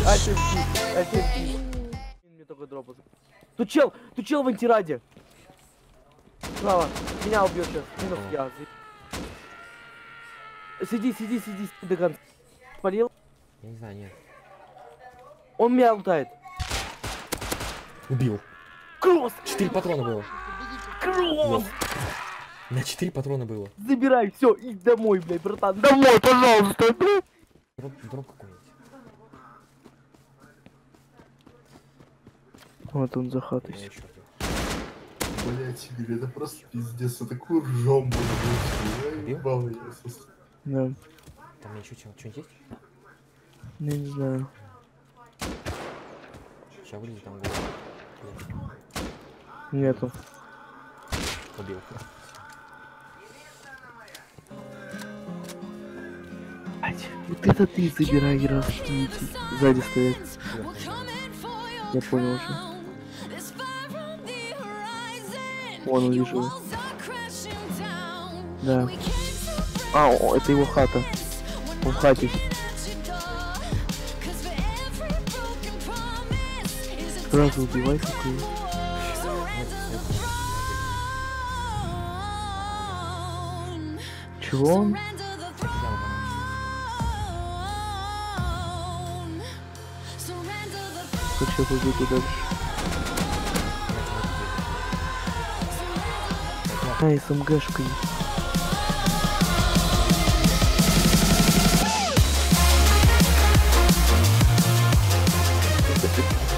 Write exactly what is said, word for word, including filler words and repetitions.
Мне только дропал. Тут чел, тут чел в антираде. Справа. Меня убьет сейчас. Минус я. Сиди, сиди, сиди, до конца. Спалил? Я не знаю, нет. Он меня лутает. Убил. Кросс! Четыре патрона было. Кросс! На четыре патрона было. Забирай, все, и домой, блядь, братан. Домой, пожалуйста. Дроп, дроп какой-нибудь. Вот он за хатой. Блять, Игорь, это просто пиздец, я такую ржом буду. Я ебал я. Да. Там еще что-нибудь есть? Я не знаю. Сейчас вылезет там голову. Нету. Убил. Вот это ты забирай, раскиньте. Сзади стоят. Я понял уже. Вон увижу. Да. А, о, это его хата. Он в хате. Сразу убивай такую. Чего он? Хочу побегу дальше. А, СМГшка есть.